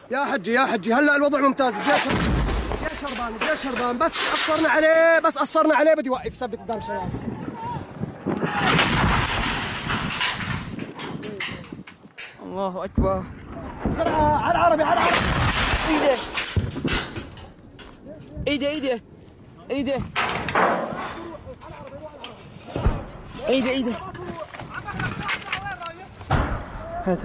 يا حجي هلا الوضع ممتاز. جيش شربان بس قصرنا عليه بدي يوقف يثبت قدام الشباب. الله اكبر. بسرعه على العربي. ايده هات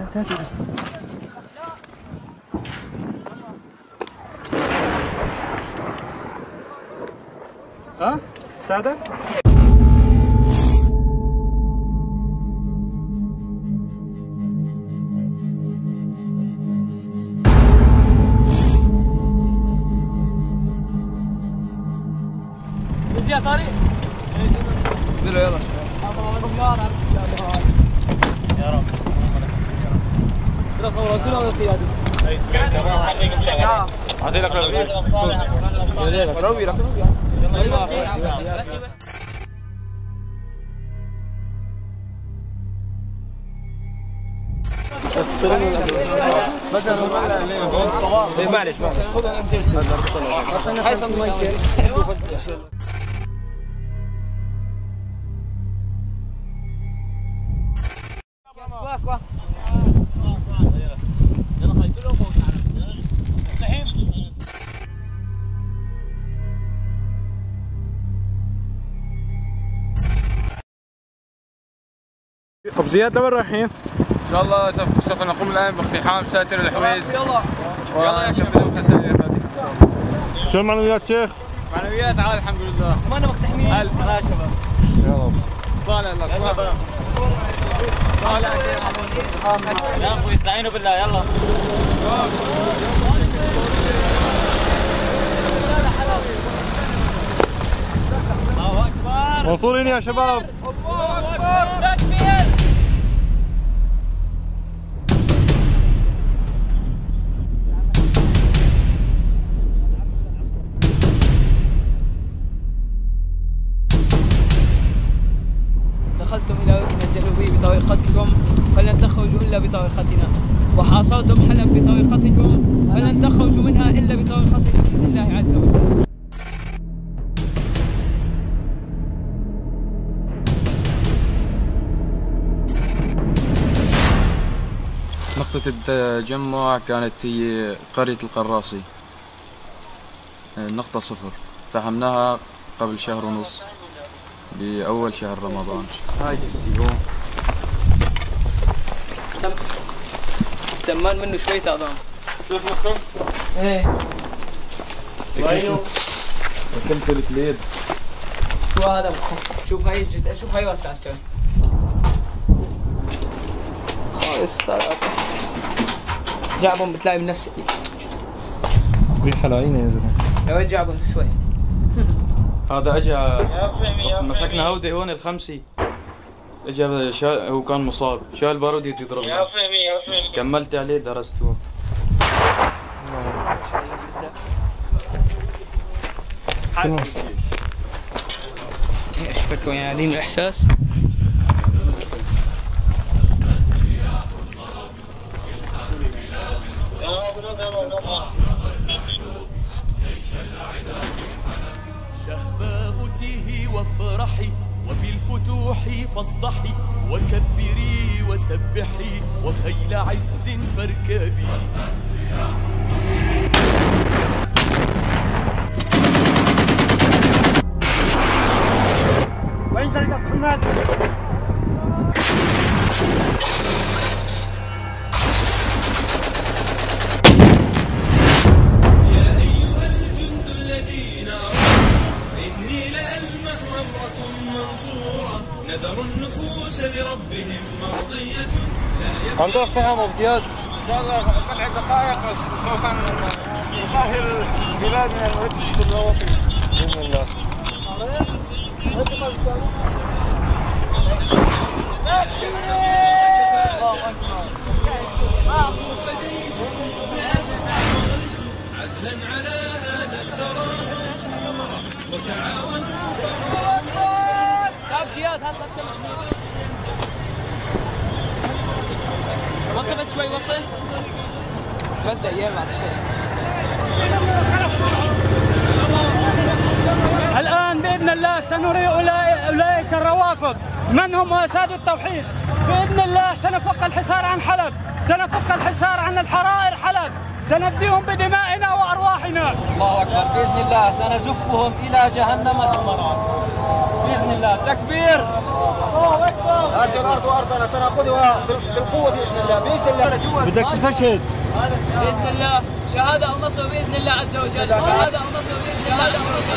ها ساعدك. يا طارق انزلوا يلا شباب. يا رب صورتنا ولا قيادي؟ اعطي لك روي معلش هاي صندوق طب زياد لوين رايحين؟ ان شاء الله سوف نقوم الان باقتحام ساتر الحويز. يلا يا شباب. شو المعنويات شيخ؟ معنويات عال الحمد لله. ما انا مقتحمين. الف يا شباب. يلا طالع لك. طالع يا اخوي استعينوا بالله يلا. الله اكبر. وصولين يا شباب. الله اكبر. تكبير. دخلتم إلى وجهنا الجنوبي بطريقتكم فلن تخرجوا إلا بطريقتنا، وحاصرتم حلب بطريقتكم فلن تخرجوا منها إلا بطريقتنا بإذن الله عز وجل. نقطة التجمع كانت هي قرية القراصي، النقطة 0. فهمناها قبل شهر ونص بأول شهر رمضان. هاي السيوم تمان منه شوي تعظام. شوف مخه؟ ايه ركنت الكليد. شو هذا مخه؟ شوف هاي واسطة عسكري. جعبهم بتلاقي من نفس ريحة لعينة يا زلمة. يا وين جعبهم تسوي؟ هذا اجى مسكنا هودي هون الخمسي، اجى هو كان مصاب، شال البارود يده يضربنا. كملت عليه درسته. اشفك وين عادين الاحساس. شهباء وافرحي وبالفتوح فاصدحي وكبري وسبحي وخيل عز فاركبي. وين سرقة محمد؟ نذروا النفوس لربهم مرضية لا عندك اقتحام ابو زياد. ان شاء الله بضع دقائق سوف نطهر البلاد من الوجه الروافد باذن الله. عدلا على هذا الثرى منصورا وتعاونوا زياد هات وقفت شوي وقف. بس ايام بعد الشيء. الآن بإذن الله سنري أولئك الروافض من هم أساد التوحيد. بإذن الله سنفك الحصار عن حلب، سنفك الحصار عن الحرائر حلب، سنفديهم بدمائنا وأرواحنا. الله أكبر. بإذن الله سنزفهم إلى جهنم زمرا بإذن الله. تكبير. الله أكبر. هذه الأرض أرضنا سنأخذها بالقوة بإذن الله. بإذن الله بدك تستشهد بإذن الله. شهادة النصر بإذن الله عز وجل. شهادة النصر بإذن الله.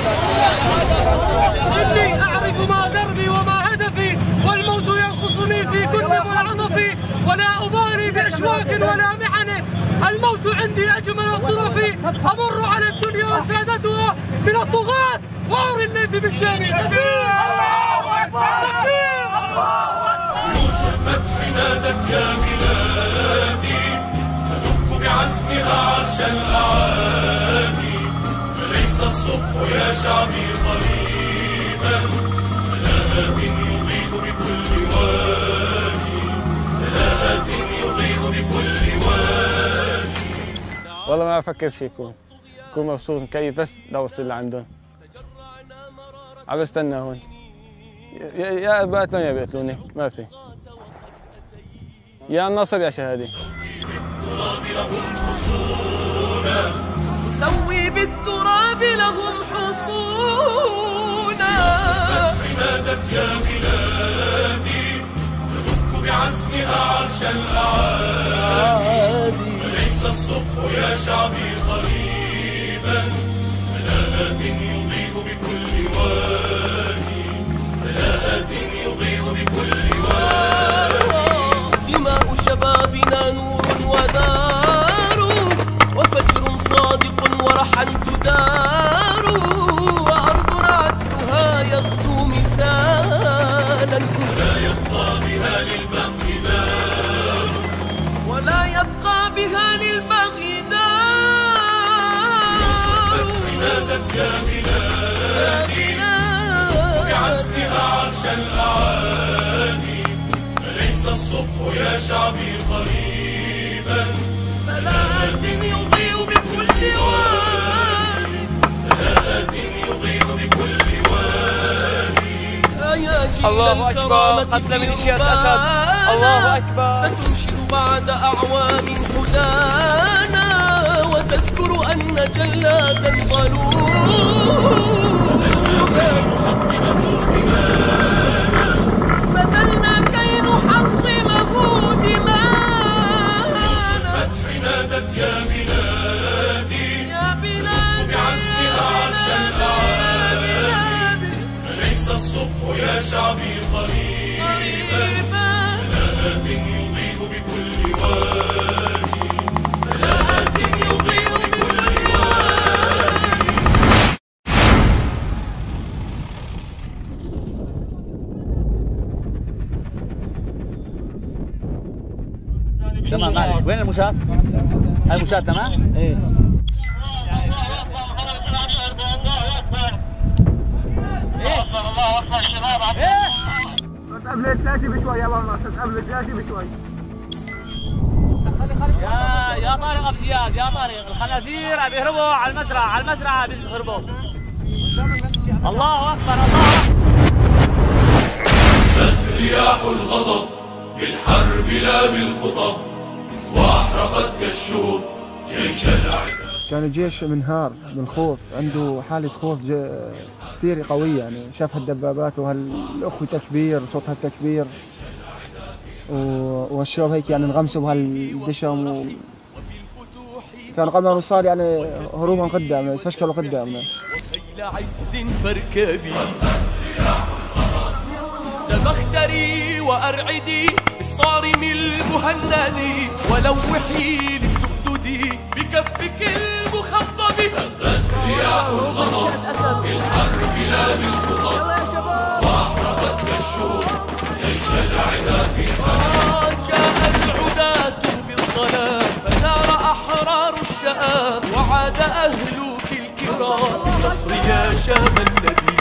إني أعرف ما دربي وما هدفي، والموت ينقصني في كل منعطف، ولا أبالي بأشواك ولا محن، الموت عندي أجمل الطرف، أمر على الدنيا وسادتها من الطغاة وعور الليل بالجاني. تكبير. الله أكبر. تكبير. جيوش الفتح نادت يا بلادي، تدق بعزمها عرش الأعادي، فليس الصبح يا شعبي قريبا، تلاءات يضيء بكل وادي، تلاءات يضيء بكل وادي. والله ما افكر فيكم، كون مبسوط مكيف بس اوصل لعندهم. عم بستنى هون، يا بقتلوني يا بقتلوني، ما في. يا النصر يا شهادي. نسوي بالتراب لهم حصونا. نادت يا بلادي، تدق بعزمها عرش الأعادي، فليس الصبح يا شعبي قريبا، تلاءات يضيء بكل وادي، تلاءات يضيء بكل وادي. دماء شبابنا نور ونار، وفجر صادق ورحا تدار، وأرض عدلها يغدو مثالا، ولا يبقى بها للبغي دار، ولا يبقى بها للبغي دار. الفتح نادت يا بلادي، بعزمها عرش الأعادي، فليس الصبح يا شعبي قريبا، تلاءات يضيء بكل وادي، تلاءات يضيء بكل وادي. يا جيل الله أكبر. قتل ميليشيات أسد. الله أكبر. ستنشد بعد أعوام هدانا، وتذكر أن جلادا ظلوم بذلنا كي نحطمه دماءنا. الفتح نادت يا بلادي، يا بلادي، بعزمها عرش الأعادي، فليس الصبح يا شعبي قريبا، تلاءات يضيء بكل وادي، تلاءات يضيء بكل وادي. تمام. معلش، وين المشاة؟ المشاة تمام؟ ايه. قبل الثلاثة بشوي يا والله، قبل الثلاثة بشوي. يا طارق ابو زياد، يا طارق، الخنازير عم يهربوا على المزرعة، على المزرعة عم يهربوا. الله أكبر. الله جاءت رياح الغضب بالحرب لا بالخطب، وأحرقت كالشوب جيش العدا. كان الجيش منهار من خوف، عنده حالة خوف كثير قوية، يعني شاف هالدبابات وهالأخوة تكبير، صوت هالتكبير، والشباب هيك يعني انغمسوا بهالدشم، كانوا قبل ما نوصل يعني هروبا قدامنا، تفشكلوا قدامنا. وخيل عز فاركبي تبختري وأرعدي بالصارم المهند، ولوحي للسدد بكفك المخضب. هبت رياح الغضب بالحرب لا بالخطب، وأحرقت كالشوب جيش العدا في حرب. جاء العداة بالظلام فثار أحرار الشام، وعاد أهلك الكرام نصر يا شام النبي.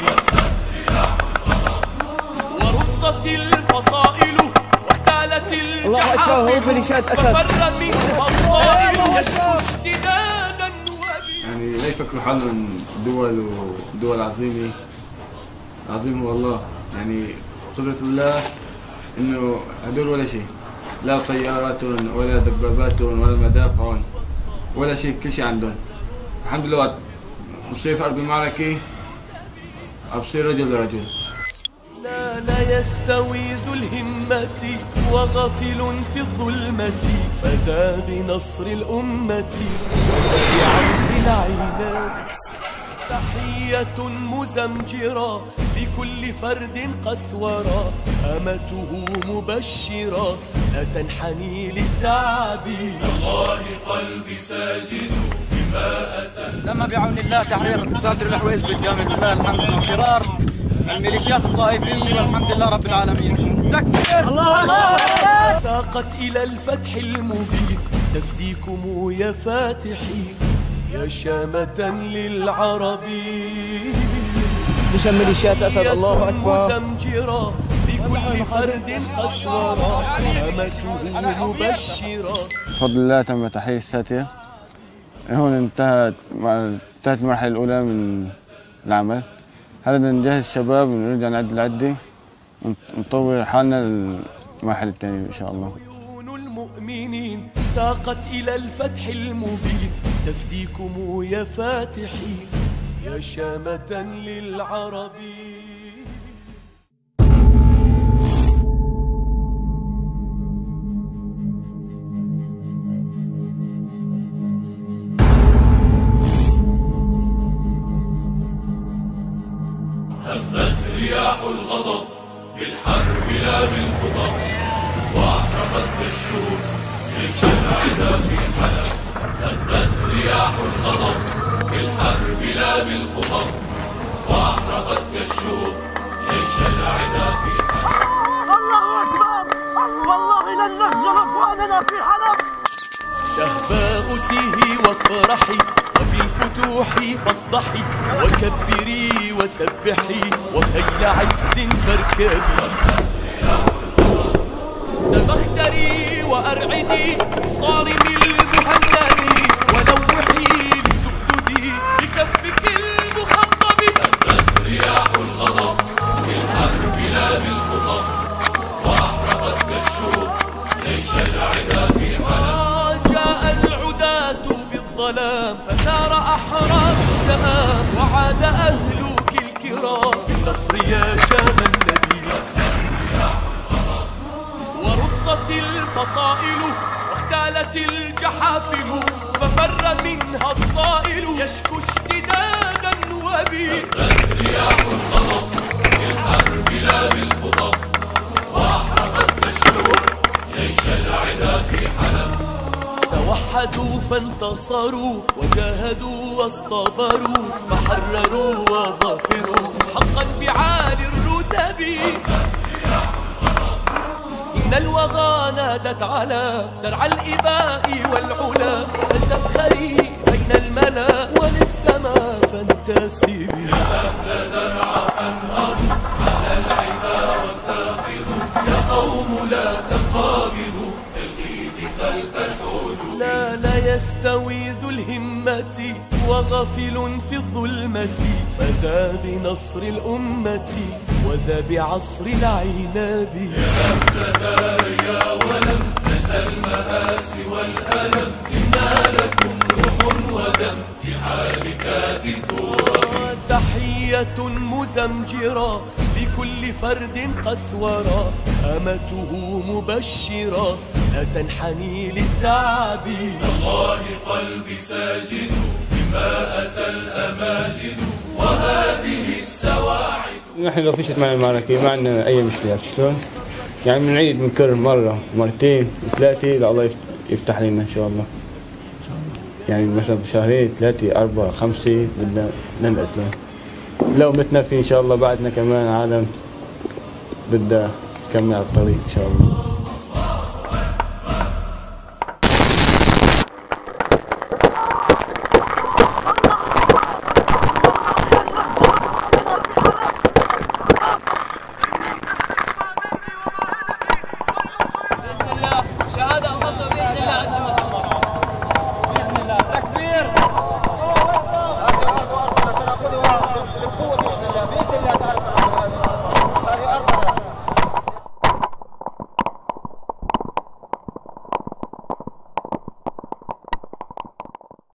ورصت الفصائل واختالت الجحافل، وفر منها الصائل يشكو اشتدادا يعني لا يفكروا حالهم دول عظيمة هو الله. يعني قدرة الله إنه هدول ولا شيء، لا طياراتهم ولا دباباتهم ولا مدافعهم ولا شيء، كل شيء عندهم. الحمد لله بصير في أرض المعركة أبصير رجل لرجل. لا يستوي ذو الهمة وغافل في الظلمة، فذا بنصر الأمة وبعصر العناد. تحية مزمجرة لكل فرد قسورة، أمته مبشرة لا تنحني للتعب. الله قلبي ساجد بما أتى. تم بعون الله تحرير ساتر الحويز بالجامع بالله الحمد وانفرار الميليشيات الطائفية والحمد لله رب العالمين. تكبير الله. ساقت إلى الفتح المبين تفديكم يا فاتحين، يا شامة للعرب. بشم ميليشيات الأسد الله أكبر. مزمجرة لكل فرد قسورة، أمته مبشرة. بفضل الله تم تحرير ساتر. هون انتهت المرحلة الأولى من العمل. هلا بدنا نجهز الشباب ونرجع نعد العدة ونطور حالنا للمرحلة الثانية إن شاء الله. عيون المؤمنين تاقت إلى الفتح المبين تفديكم يا فاتحين، يا شامة للعرب. هبت رياح الغضب بالحرب لا بالخطب، واحرقت كالشوك جيش العدا في حلب. هبت رياح الغضب بالحرب لا بالخطب، واحرقت كالشوك جيش العدا في حلب. الله أكبر، والله لن نخجل أخواننا في حلب. شهباء تيهي وافرحي وبالفتوح فاصدحي، وكبري وسبحي وخيل عز فاركبي. تبختري وأرعدي بالصارم المهند، ولوحي لسددي بكفك المخضب. هبت رياح الغضب بالحرب لا بالخطب، وأحرقت كالشوك جيش العدا في حلب. جاء العداة بالظلام فثار أحرار الشام، وعاد أهلك الكرام بالنصر يا شام النبي. ورصت الفصائل واختالت الجحافل، ففر منها الصائل يشكو اشتداد النواب. هبت رياح الغضب بالحرب لا بالخطب، وأحرقت كالشوك جيش العدا في حلب. توحدوا فانتصروا وجاهدوا واصطبروا، فحرروا وظفروا حقا بعالي الرتب. إن الوغى نادت على درع الإباء والعلا، فلتفخري بين الملا وللسما فانتسبي. يا أهل درع فانهضوا على العبا وانتفضوا، يا قوم لا تنقبضوا الغيد خلف الحجب. لا يستوي ذو الهمة وغافل في الظلمة، فذا بنصر الأمة وذا بعصر العناب. يا أهل داريا ولم نسى المآسي والألم، إنا لكم روح ودم في حالكات الكرب. تحية مزمجرة لكل فرد قسورة، أمته مبشرة لا تنحني للتعب. الله قلبي ساجد بما أتى الأماجد، وهذه السواعد. نحن لو فشت معنا المعركة ما عندنا أي مشكلات. شلون؟ يعني بنعيد بنكرر مرة مرتين وثلاثة لله يفتح لنا إن شاء الله. يعني مثلا بشهرين 3 4 5 بدنا ننقتل. لو متنا في إن شاء الله بعدنا كمان عالم بدها تكمل على الطريق إن شاء الله.